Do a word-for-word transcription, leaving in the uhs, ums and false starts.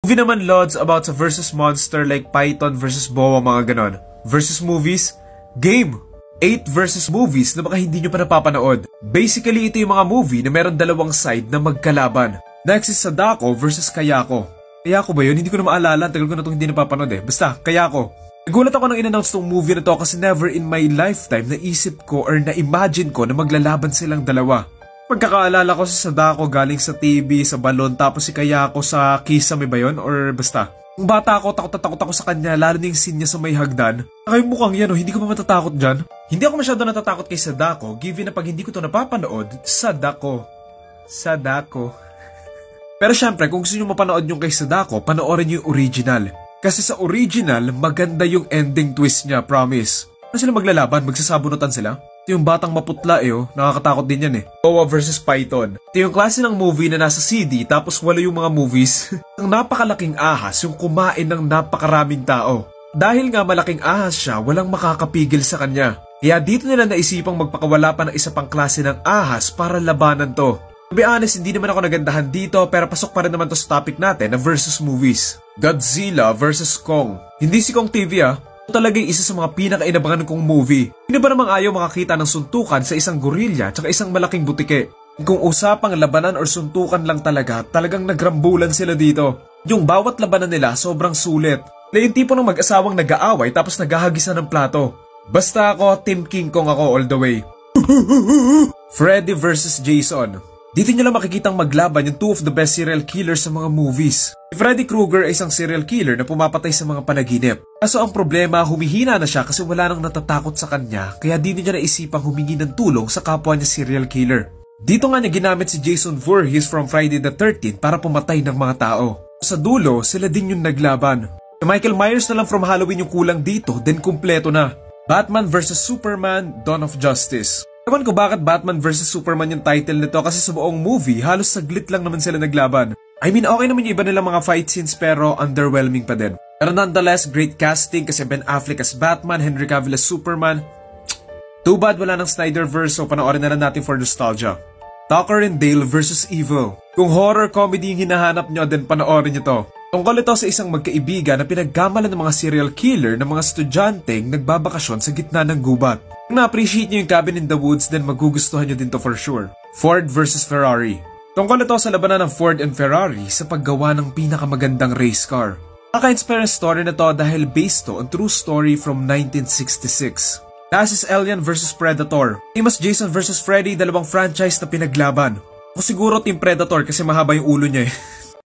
Movie naman lods about sa versus monster like Python versus Boa, mga ganon. Versus movies, game. eight versus movies na baka hindi nyo pa napapanood. Basically, ito yung mga movie na meron dalawang side na magkalaban. Next is Sadako versus Kayako. Kayako ba yun? Hindi ko na maalala. Tagal ko na itong hindi napapanood eh. Basta, Kayako. Nagulat ako nang in-announce tong movie na to kasi never in my lifetime naisip ko or na-imagine ko na maglalaban silang dalawa. Pagkakaalala ko si Sadako galing sa T V, sa balon, tapos si Kayako sa Kisame ba yun? Or basta. Kung bata ako, takot na takot ako sa kanya, lalo na yung scene niya sa may hagdan. Ay mukhang yan oh, hindi ko pa matatakot dyan. Hindi ako masyado natatakot kay Sadako, given na pag hindi ko to napapanood, Sadako. Sadako. Pero syempre, kung gusto nyo mapanood yung kay Sadako, panoorin nyo yung original. Kasi sa original, maganda yung ending twist niya, promise. Ano sila maglalaban? Magsasabunutan sila? Ito yung batang maputla eh oh, nakakatakot din yan eh. Boa versus Python. Ito yung klase ng movie na nasa C D tapos wala yung mga movies. Ang napakalaking ahas yung kumain ng napakaraming tao. Dahil nga malaking ahas siya, walang makakapigil sa kanya. Kaya dito nila naisipang magpakawala pa ng isa pang klase ng ahas para labanan to. To be honest, hindi naman ako nagandahan dito pero pasok pa rin naman to sa topic natin na versus movies. Godzilla versus Kong. Hindi si Kong T V ah. Ito talaga yung isa sa mga pinaka-inabangan kong movie. Hindi ba namang ayaw makakita ng suntukan sa isang gorilla tsaka isang malaking butike? Kung usapang labanan or suntukan lang talaga, talagang nagrambulan sila dito. Yung bawat labanan nila sobrang sulit. Na yung tipo ng mag-asawang nag-aaway tapos naghahagisan ng plato. Basta ako, Team King Kong ako all the way. Freddy versus Jason. Dito nyo lang makikitang maglaban yung two of the best serial killers sa mga movies. Si Freddy Krueger ay isang serial killer na pumapatay sa mga panaginip. Kaso ang problema, humihina na siya kasi wala nang natatakot sa kanya kaya di niya naisipang humingi ng tulong sa kapwa niya serial killer. Dito nga niya ginamit si Jason Voorhees from Friday the thirteenth para pumatay ng mga tao. Sa dulo, sila din yung naglaban. Si Michael Myers na lang from Halloween yung kulang dito, then kumpleto na. Batman versus Superman, Dawn of Justice. Ewan ko bakit Batman versus Superman yung title nito kasi sa buong movie halos saglit lang naman sila naglaban. I mean okay naman yung iba nilang mga fight scenes pero underwhelming pa din. Pero nonetheless, great casting kasi Ben Affleck as Batman, Henry Cavill as Superman. Too bad wala ng Snyderverse so panoorin na lang natin for nostalgia. Tucker and Dale versus Evil. Kung horror comedy yung hinahanap nyo, then panoorin nyo to. Tungkol ito sa isang magkaibigan na pinaggamalan ng mga serial killer ng mga estudyanteng nagbabakasyon sa gitna ng gubat. Kung na-appreciate nyo yung Cabin in the Woods, then magugustuhan nyo din to for sure. Ford versus Ferrari. Tungkol ito sa labanan ng Ford and Ferrari sa paggawa ng pinakamagandang race car. Nakaka-inspire story na to dahil based to on true story from nineteen sixty-six. Last is Alien versus Predator. Famous Jason versus Freddy, dalawang franchise na pinaglaban. Ako siguro Team Predator kasi mahaba yung ulo niya eh.